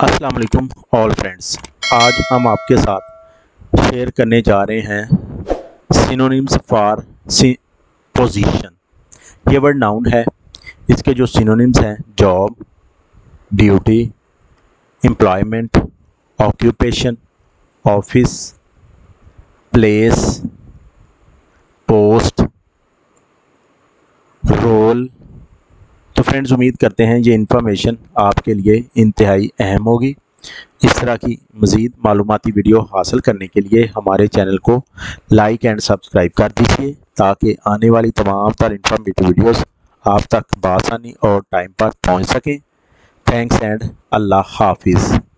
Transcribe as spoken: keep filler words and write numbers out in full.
अस्सलाम वालेकुम all friends. आज हम आपके साथ शेयर करने जा रहे हैं सिनोनिम्स फॉर पोजीशन। ये वर्ड नाउन है। इसके जो सिनोनिम्स हैं job, duty, employment, occupation, office, place, post, role. तो फ्रेंड्स, उम्मीद करते हैं ये इन्फॉर्मेशन आपके लिए इंतहाई अहम होगी। इस तरह की मज़ीद मालूमाती वीडियो हासिल करने के लिए हमारे चैनल को लाइक एंड सब्सक्राइब कर दीजिए ताकि आने वाली तमाम तर इन्फॉर्मेटिव वीडियोस आप तक बआसानी और टाइम पर पहुंच सकें। थैंक्स एंड अल्लाह हाफिज़।